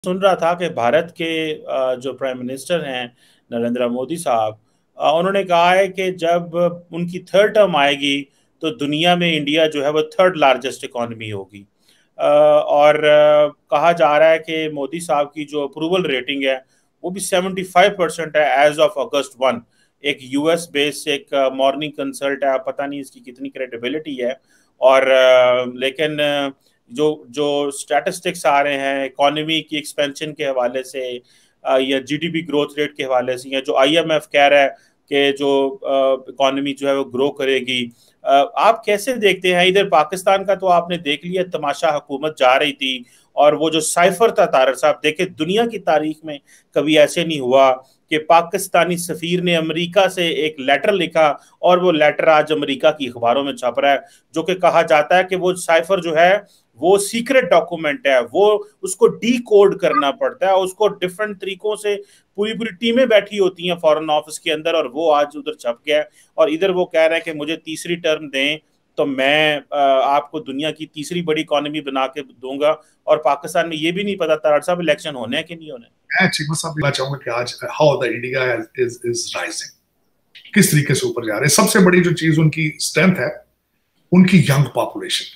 सुन रहा था कि भारत के जो प्राइम मिनिस्टर हैं नरेंद्र मोदी साहब, उन्होंने कहा है कि जब उनकी थर्ड टर्म आएगी तो दुनिया में इंडिया जो है वो थर्ड लार्जेस्ट इकॉनमी होगी। और कहा जा रहा है कि मोदी साहब की जो अप्रूवल रेटिंग है वो भी 75% है एज ऑफ अगस्त 1। एक यूएस बेस्ड एक मॉर्निंग कंसल्ट है, पता नहीं इसकी कितनी क्रेडिबिलिटी है। और लेकिन जो जो स्टैटिस्टिक्स आ रहे हैं इकोनॉमी की एक्सपेंशन के हवाले से, या जीडीपी ग्रोथ रेट के हवाले से, या जो आईएमएफ कह रहा है कि जो इकोनॉमी जो है वो ग्रो करेगी, आप कैसे देखते हैं? इधर पाकिस्तान का तो आपने देख लिया तमाशा, हुकूमत जा रही थी और वो जो साइफर था तारक साहब, देखे दुनिया की तारीख में कभी ऐसे नहीं हुआ कि पाकिस्तानी सफीर ने अमेरिका से एक लेटर लिखा और वो लेटर आज अमेरिका की अखबारों में छप रहा है, जो कि कहा जाता है कि वो साइफर जो है वो सीक्रेट डॉक्यूमेंट है, वो उसको डी कोड करना पड़ता है, उसको डिफरेंट तरीकों से पूरी पूरी टीमें बैठी होती हैं फॉरेन ऑफिस के अंदर, और वो आज उधर छप गया। और इधर वो कह रहे हैं कि मुझे तीसरी टर्म दें तो मैं आपको दुनिया की तीसरी बड़ी इकोनॉमी बना के दूंगा। और पाकिस्तान में ये भी नहीं पता तारड़ साहब इलेक्शन होने हैं कि नहीं होने। मैं चीमा साहब बोलना चाहूंगा कि आज how the India is rising, किस तरीके से ऊपर जा रहे हैं। सबसे बड़ी जो चीज उनकी स्ट्रेंथ है, उनकी यंग पॉपुलेशन।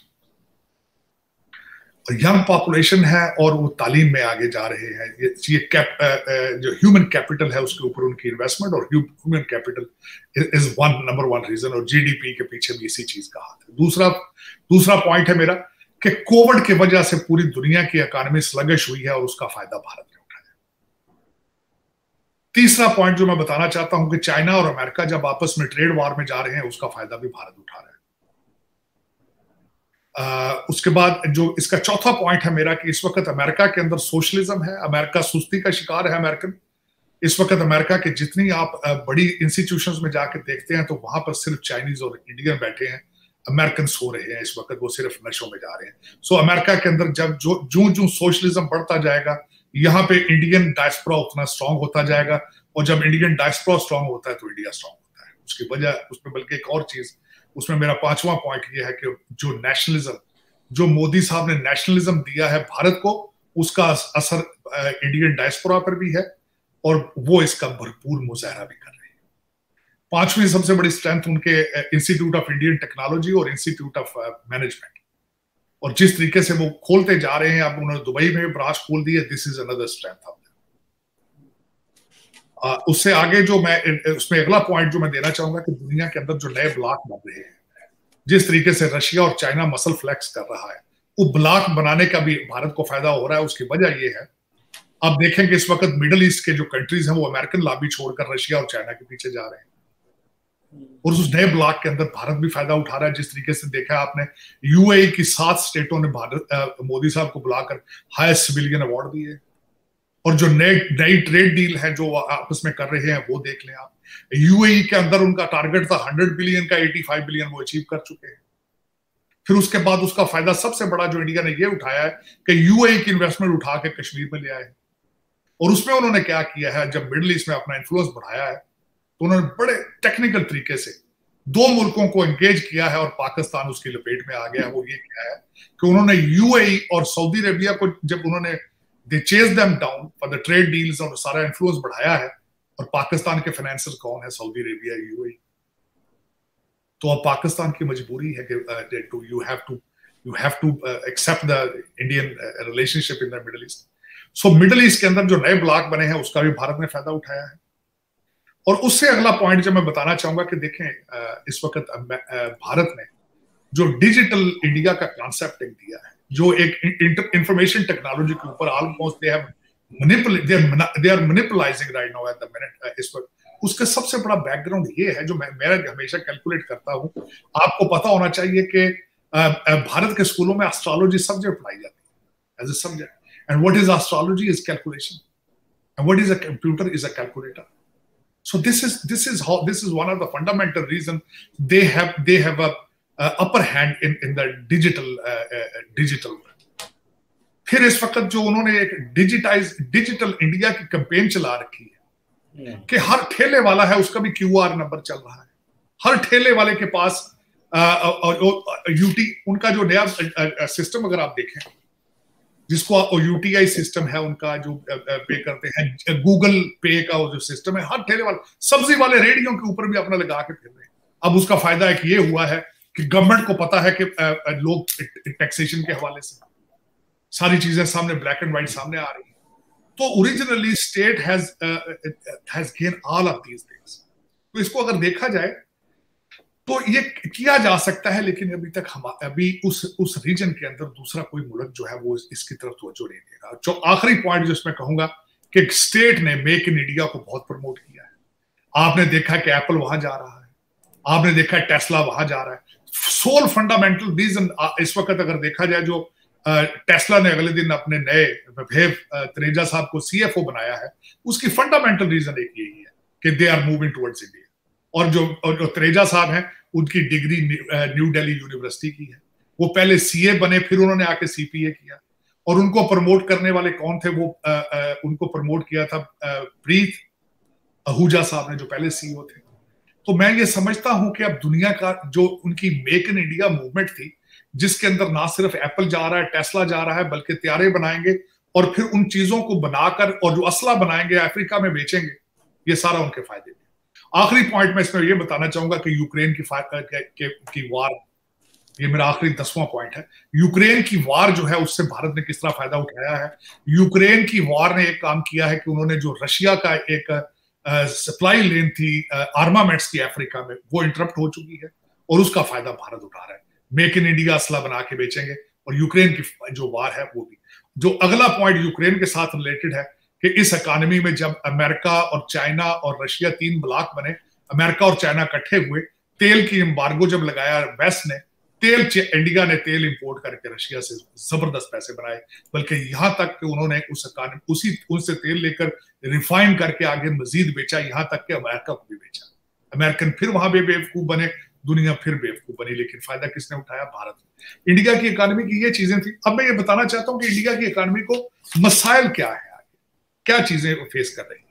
यंग पॉपुलेशन है और वो तालीम में आगे जा रहे हैं। ये जो ह्यूमन कैपिटल है उसके ऊपर उनकी इन्वेस्टमेंट, और human capital is number one reason, और जीडीपी के पीछे भी इसी चीज का हाथ है। दूसरा पॉइंट है मेरा कि कोविड की वजह से पूरी दुनिया की इकोनॉमी स्लगिश हुई है और उसका फायदा भारत ने उठाया। तीसरा पॉइंट जो मैं बताना चाहता हूं कि चाइना और अमेरिका जब आपस में ट्रेड वॉर में जा रहे हैं, उसका फायदा भी भारत उठा रहा है। उसके बाद जो इसका चौथा पॉइंट है मेरा कि इस वक्त अमेरिका के अंदर सोशलिज्म है, अमेरिका सुस्ती का शिकार है अमेरिकन। इस वक्त अमेरिका के जितनी आप बड़ी इंस्टीट्यूशंस में जाकर देखते हैं तो वहां पर सिर्फ चाइनीज और इंडियन बैठे हैं, अमेरिकन सो रहे हैं। इस वक्त वो सिर्फ नशों में जा रहे हैं। सो अमेरिका के अंदर जब जो सोशलिज्म बढ़ता जाएगा, यहाँ पे इंडियन डायस्पोरा उतना स्ट्रांग होता जाएगा, और जब इंडियन डायस्पोरा स्ट्रांग होता है तो इंडिया स्ट्रांग होता है। उसकी वजह उसमें बल्कि एक और चीज, उसमें मेरा पांचवा पॉइंट ये है कि जो नेशनलिज्म, जो मोदी साहब ने नेशनलिज्म दिया है भारत को, उसका असर इंडियन डायस्पोरा पर भी है, और वो इसका भरपूर मुजाहरा भी कर रहे हैं। पांचवी सबसे बड़ी स्ट्रेंथ उनके इंस्टीट्यूट ऑफ इंडियन टेक्नोलॉजी और इंस्टीट्यूट ऑफ मैनेजमेंट, और जिस तरीके से वो खोलते जा रहे हैं, अब उन्होंने दुबई में ब्रांच खोल दी है। This is another strength of. उससे आगे जो मैं उसमें अगला पॉइंट जो मैं देना चाहूंगा कि दुनिया के अंदर जो नए ब्लॉक बन रहे हैं, जिस तरीके से रशिया और चाइना मसल फ्लेक्स कर रहा है, वो ब्लॉक बनाने का भी भारत को फायदा हो रहा है। उसकी वजह ये है, आप देखेंगे इस वक्त मिडिल ईस्ट के जो कंट्रीज हैं वो अमेरिकन लॉबी छोड़कर रशिया और चाइना के पीछे जा रहे हैं, और उस नए ब्लॉक के अंदर भारत भी फायदा उठा रहा है। जिस तरीके से देखा आपने, यूएई की 7 स्टेटों ने भारत मोदी साहब को बुलाकर हाईएस्ट सिविलियन अवार्ड दिए, और जो नई ट्रेड डील है जो आपस में कर रहे हैं वो देख लें आप। यूएई के अंदर उनका टारगेट था 100 बिलियन का, 85 बिलियन वो अचीव कर चुके हैं। फिर उसके बाद उसका फायदा सबसे बड़ा जो इंडिया ने ये उठाया है कि यूएई की इन्वेस्टमेंट उठा के कश्मीर में ले आए, और उसमें उन्होंने क्या किया है, जब मिडिल ईस्ट में अपना इन्फ्लुएंस बढ़ाया है तो उन्होंने बड़े टेक्निकल तरीके से 2 मुल्कों को एंगेज किया है, और पाकिस्तान उसकी लपेट में आ गया है। वो ये किया है कि उन्होंने यूएई और सऊदी अरेबिया को, जब उन्होंने they chase them down for the trade deals, और सारा इन्फ्लुएंस बढ़ाया है। और पाकिस्तान के फाइनेंसर कौन है? Saudi Arabia, UAE. तो अब पाकिस्तान की मजबूरी है कि you have to accept the Indian relationship in the Middle East. So Middle East के अंदर जो नए ब्लॉक बने हैं उसका भी भारत ने फायदा उठाया है। और उससे अगला पॉइंट जो मैं बताना चाहूंगा कि देखें, इस वक्त भारत ने जो डिजिटल इंडिया का कॉन्सेप्ट दिया है, जो एक इंफॉर्मेशन टेक्नोलॉजी के ऊपर almost they are manipulating right now at the minute इस वक्त, उसका सबसे बड़ा बैकग्राउंड ये है जो मैं हमेशा कैलकुलेट करता हूं। आपको पता होना चाहिए कि भारत के स्कूलों में एस्ट्रोलॉजी सब्जेक्ट पढ़ाई जाती है as a subject, and what is astrology is calculation, and what is a computer is a calculator. So this is one of the fundamental reason they have a upper hand in the digital. फिर इस वक्त जो उन्होंने एक digital India की campaign चला रखी है कि हर ठेले वाला है उसका भी क्यूआर नंबर चल रहा है। हर ठेले वाले के पास यूटी, उनका जो नया सिस्टम अगर आप देखें जिसको यूटीआई सिस्टम है उनका जो पे करते हैं, गूगल पे का वो जो सिस्टम है, हर ठेले वाले सब्जी वाले रेडियो के ऊपर भी अपना लगा के फिर रहे हैं। अब उसका फायदा एक ये हुआ है कि गवर्नमेंट को पता है कि लोग टैक्सेशन के हवाले से सारी चीजें सामने ब्लैक एंड व्हाइट सामने आ रही है। तो originally state has gain all of these things. तो इसको अगर देखा जाए तो ये किया जा सकता है, लेकिन अभी तक हम अभी उस रीजन के अंदर दूसरा कोई मुल्क जो है वो इसकी तरफ तवज्जो नहीं दे रहा। जो आखिरी पॉइंट जिसमें कहूंगा कि स्टेट ने मेक इन इंडिया को बहुत प्रमोट किया है। आपने देखा कि एप्पल वहां जा रहा है, आपने देखा टेस्ला वहां जा रहा है। सोल फंडामेंटल रीजन इस वक्त अगर देखा जाए, जो टेस्ला ने अगले दिन अपने नए विभेव तनेजा साहब को सीएफओ बनाया है, उसकी फंडामेंटल रीजन एक यही है कि they are moving towards India. और जो तनेजा साहब हैं उनकी डिग्री न्यू दिल्ली यूनिवर्सिटी की है। वो पहले सीए बने, फिर उन्होंने आके सीपीए किया। और उनको प्रमोट करने वाले कौन थे? वो उनको प्रमोट किया था प्रीत आहूजा साहब ने, जो पहले सीईओ थे। तो मैं ये समझता हूं कि अब दुनिया का जो उनकी मेक इन इंडिया मूवमेंट थी, जिसके अंदर ना सिर्फ एप्पल जा रहा है, टेस्ला जा रहा है, बल्कि तैयारे बनाएंगे और फिर उन चीजों को बनाकर और जो असला बनाएंगे अफ्रीका में बेचेंगे, ये सारा उनके फायदे में। आखिरी पॉइंट में इसमें ये बताना चाहूंगा कि यूक्रेन की वार, ये मेरा आखिरी 10वां पॉइंट है। यूक्रेन की वार जो है उससे भारत ने किस तरह फायदा उठाया है। यूक्रेन की वार ने एक काम किया है कि उन्होंने जो रशिया का एक सप्लाई लेन थी आर्मामेंट्स की अफ्रीका में, वो इंटरप्ट हो चुकी है और उसका फायदा भारत उठा रहा है। मेक इन इंडिया असला बना के बेचेंगे। और यूक्रेन की जो वार है वो भी। जो अगला पॉइंट यूक्रेन के साथ रिलेटेड है कि इस इकोनॉमी में जब अमेरिका और चाइना और रशिया 3 ब्लॉक बने, अमेरिका और चाइना इकट्ठे हुए, तेल की एम्बार्गो जब लगाया वेस्ट ने, इंडिया ने तेल इंपोर्ट करके रशिया से जबरदस्त पैसे बनाए। बल्कि यहां तक कि उन्होंने उनसे तेल लेकर रिफाइन करके आगे मजीद बेचा, यहां तक कि अमेरिका को भी बेचा। अमेरिकन फिर वहां भी बेवकूफ बने, दुनिया फिर बेवकूफ बनी। लेकिन फायदा किसने उठाया? भारत ने। इंडिया की इकोनॉमी की ये चीजें थी। अब मैं ये बताना चाहता हूं कि इंडिया की इकोनॉमी को मसाइल क्या है, क्या चीजें फेस कर रही है।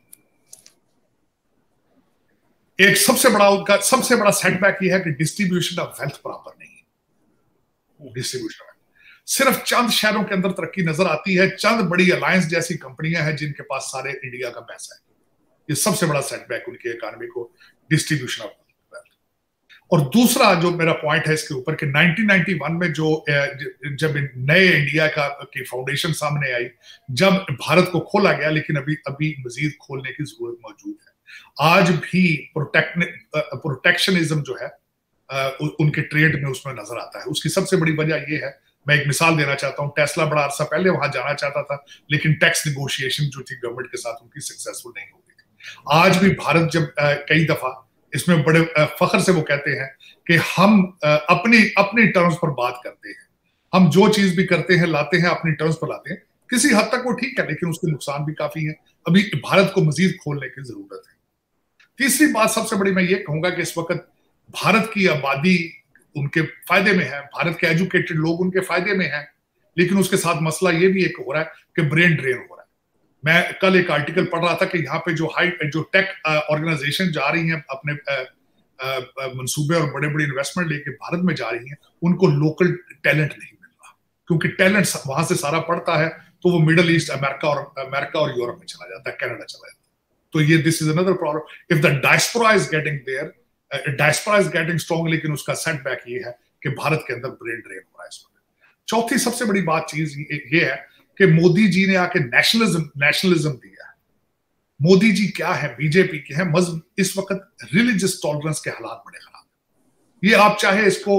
एक सबसे बड़ा सेटबैक ये है कि डिस्ट्रीब्यूशन ऑफ वेल्थ प्रॉपर नहीं है। डिस्ट्रीब्यूशन सिर्फ चंद शहरों के अंदर तरक्की नजर आती है, चंद बड़ी अलायंस जैसी कंपनियां हैं जिनके पास सारे इंडिया का पैसा है। ये सबसे बड़ा सेटबैक उनकी इकोनॉमी को, डिस्ट्रीब्यूशन ऑफ वेल्थ। और दूसरा जो मेरा पॉइंट है इसके ऊपर कि 1991 में जब नए इंडिया की फाउंडेशन सामने आई, जब भारत को खोला गया, लेकिन अभी मजीद खोलने की जरूरत मौजूद है। आज भी प्रोटेक्शनिज्म जो है उनके ट्रेड में उसमें नजर आता है। उसकी सबसे बड़ी वजह यह है, मैं एक मिसाल देना चाहता हूं। टेस्ला बड़ा अरसा पहले वहां जाना चाहता था, लेकिन टैक्स निगोशिएशन जो थी गवर्नमेंट के साथ उनकी सक्सेसफुल नहीं हो रही थी। आज भी भारत जब कई दफा इसमें बड़े फख्र से वो कहते हैं कि हम अपनी टर्म्स पर बात करते हैं, हम जो चीज भी करते हैं लाते हैं अपनी टर्म्स पर लाते हैं। किसी हद तक वो ठीक है, लेकिन उसके नुकसान भी काफी है। अभी भारत को मजीद खोलने की जरूरत है। तीसरी बात सबसे बड़ी मैं ये कहूंगा कि इस वक्त भारत की आबादी उनके फायदे में है, भारत के एजुकेटेड लोग उनके फायदे में हैं, लेकिन उसके साथ मसला ये भी एक हो रहा है कि ब्रेन ड्रेन हो रहा है। मैं कल एक आर्टिकल पढ़ रहा था कि यहाँ पे जो टेक ऑर्गेनाइजेशन जा रही हैं अपने मंसूबे और बड़े बड़े इन्वेस्टमेंट लेके भारत में जा रही हैं, उनको लोकल टैलेंट नहीं मिल रहा, क्योंकि टैलेंट वहां से सारा पड़ता है तो वो मिडल ईस्ट, अमेरिका और यूरोप में चला जाता है, कनाडा चला जाता है। तो ये this is another problem. If the diaspora is getting there, diaspora is getting strong, लेकिन उसका सेटबैक ये है कि भारत के अंदर ब्रेन ड्रेन हो रहा है इस वक्त। चौथी सबसे बड़ी बात चीज ये है कि मोदी जी ने आके नेशनलिज्म दिया है। मोदी जी क्या है? बीजेपी के हैं। इस वक्त रिलीजियस टॉलरेंस के हालात बड़े खराब है। ये आप चाहे इसको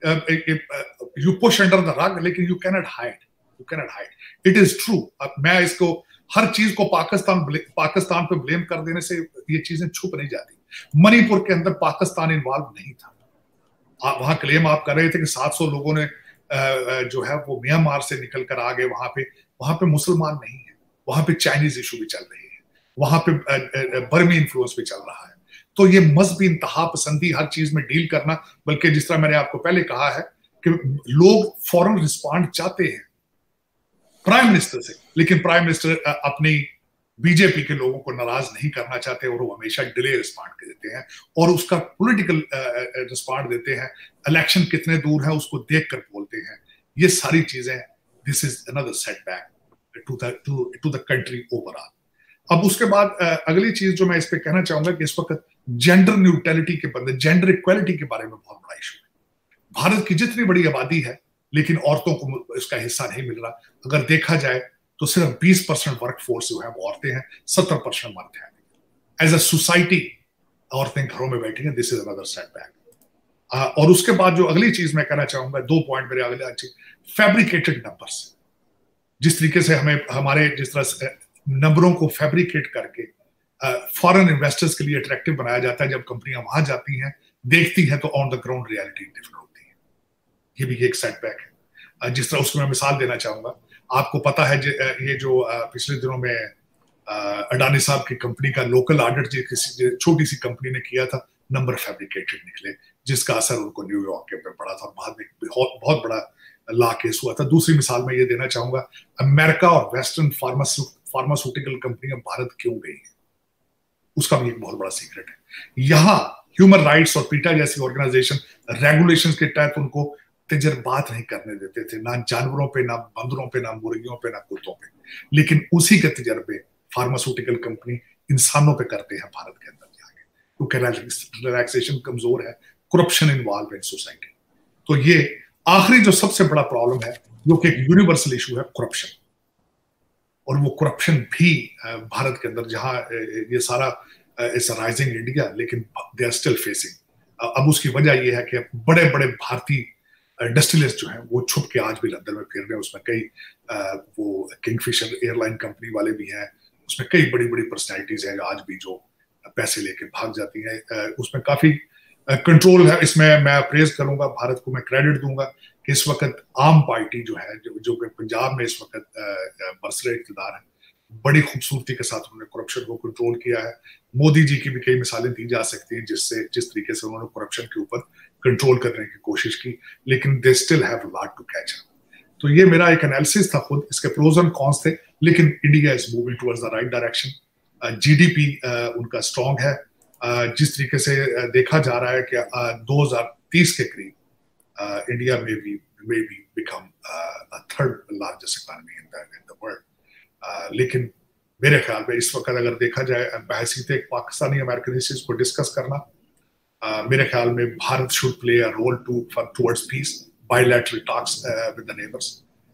you push under the rug, लेकिन you cannot hide it is true. मैं इसको हर चीज को पाकिस्तान पे ब्लेम कर देने से ये चीजें छुप नहीं जाती। मणिपुर के अंदर पाकिस्तान इन्वॉल्व नहीं था। वहां क्लेम आप कर रहे थे कि 700 लोगों ने जो है वो म्यांमार से निकल कर आ गए। वहां पे मुसलमान नहीं है, वहां पे चाइनीज इशू भी चल रही है, वहां पे बर्मी इन्फ्लुएंस भी चल रहा है। तो ये मजहबी इंतहा पसंदी हर चीज में डील करना, बल्कि जिस तरह मैंने आपको पहले कहा है कि लोग फौरन रिस्पॉन्ड चाहते हैं प्राइम मिनिस्टर से, लेकिन प्राइम मिनिस्टर अपनी बीजेपी के लोगों को नाराज नहीं करना चाहते और वो हमेशा डिले रिस्पॉन्ड देते हैं और उसका पॉलिटिकल रिस्पॉन्ड देते हैं। इलेक्शन कितने दूर है उसको देखकर बोलते हैं। ये सारी चीजें this is another setback to the country overall. अब उसके बाद अगली चीज जो मैं इस पे कहना चाहूंगा कि इस वक्त जेंडर न्यूट्रलिटी के बंदे, जेंडर इक्वालिटी के बारे में बहुत बड़ा इशू है। भारत की जितनी बड़ी आबादी है लेकिन औरतों को इसका हिस्सा नहीं मिल रहा। अगर देखा जाए तो सिर्फ 20% वर्क फोर्स जो है वो औरतें हैं, 70% मर्द हैं। एज अ सोसाइटी औरतें घरों में बैठी हैं, दिस इज अनदर सेटबैक। और उसके बाद जो अगली चीज मैं कहना चाहूंगा, 2 पॉइंट मेरे अगले अच्छी, फैब्रिकेटेड नंबर्स। जिस तरीके से हमें हमारे जिस तरह से नंबरों को फैब्रिकेट करके फॉरेन इन्वेस्टर्स के लिए अट्रैक्टिव बनाया जाता है, जब कंपनियां वहां जाती हैं देखती हैं तो on the ground reality different होती है। ये भी एक सेटबैक है। जिस तरह उसको मैं मिसाल देना चाहूंगा, आपको पता है ये जो पिछले दिनों में अडानी साहब की कंपनी का लोकल ऑडिट किसी छोटी सी कंपनी ने किया था, नंबर फैब्रिकेटेड निकले, जिसका असर उनको न्यूयॉर्क के पे पड़ा था और बाद में बहुत बड़ा लॉ केस हुआ था। दूसरी मिसाल मैं ये देना चाहूंगा, अमेरिका और वेस्टर्न फार्मास्यूटिकल कंपनियां भारत क्यों गई हैं, उसका भी एक बहुत बड़ा सीक्रेट है। यहाँ ह्यूमन राइट्स और पीटा जैसी ऑर्गेनाइजेशन रेगुलेशंस के तहत उनको तजर्बात नहीं करने देते थे, ना जानवरों पे, ना बंदरों पे, ना मुर्गियों पे, ना कुत्तों पे। लेकिन उसी के तजर्बे फार्मास्यूटिकल कंपनी इंसानों पे करते हैं भारत के अंदर जाके, क्योंकि रिलैक्सेशन कमजोर है, करप्शन इन्वॉल्व इन सोसाइटी। तो ये आखिरी जो सबसे बड़ा प्रॉब्लम है, जो कि एक यूनिवर्सल इशू है, करप्शन। और वो करप्शन भी भारत के अंदर, जहां ये सारा इट्स राइजिंग इंडिया, लेकिन दे आर स्टिल फेसिंग। अब उसकी वजह ये है कि बड़े बड़े भारतीय डिस्टिलर्स जो हैं वो छुप के आज भी लंदन में फिर रहे हैं। उसमें कई वो किंगफिशर एयरलाइन कंपनी वाले भी हैं, उसमें कई बड़ी बड़ी पर्सनैलिटीज हैं आज भी जो पैसे लेके भाग जाती हैं। उसमें काफी कंट्रोल है। इसमें मैं अप्रेज करूंगा, भारत को मैं क्रेडिट दूंगा कि इस वक्त आम पार्टी जो है, जो पंजाब में इस वक्त बरसरे इक़्तिदार है, बड़ी खूबसूरती के साथ उन्होंने करप्शन को कंट्रोल किया है। मोदी जी की भी कई मिसालें दी जा सकती हैं जिस तरीके से उन्होंने करप्शन के ऊपर कंट्रोल करने की कोशिश की, लेकिन they still have a lot to catch up. तो ये मेरा एक एनालिसिस था खुद, इसके प्रोज एंड कॉन्स थे, लेकिन India is moving towards the right direction. GDP उनका स्ट्रॉन्ग है। जिस तरीके से देखा जा रहा है कि 2030 के करीब इंडिया में भी become third largest economy in the world. लेकिन मेरे ख्याल में इस वक्त अगर देखा जाए बहसीत एक पाकिस्तानी अमेरिकन इश्यूज को डिस्कस करना, मेरे ख्याल में Bharat should play a role towards peace, bilateral talks with the neighbours,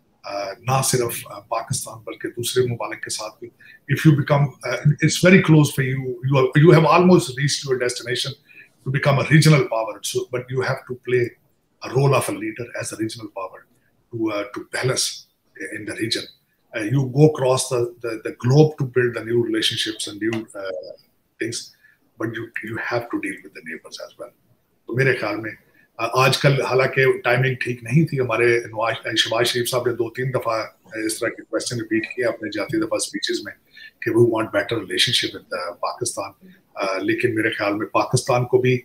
ना सिर्फ पाकिस्तान बल्कि दूसरे मुमालिक के साथ भी। If you become it's very close for you have almost reached your destination to become a regional power, but you have to play a role of a leader as a regional power to balance in the region. You go across the globe to build the new relationships and new things, but you have to deal with the neighbors as well. तो मेरे ख्याल में आजकल हालांकि timing ठीक नहीं थी, हमारे शहबाज शरीफ साहब ने 2-3 दफा इस तरह के क्वेश्चन रिपीट किया अपने जाती दफा स्पीचेस में कि we want better relationship with Pakistan. लेकिन मेरे ख्याल में पाकिस्तान को भी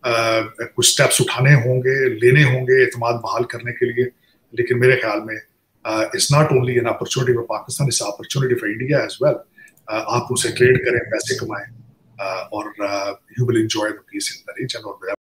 कुछ स्टेप्स उठाने होंगे, लेने होंगे एतमाद बहाल करने के लिए। लेकिन मेरे ख्याल में it's not only an opportunity for Pakistan, it's opportunity for India as well. आप उनसे ट्रेड करें, पैसे कमाएं, और you will enjoy the peace in the region. और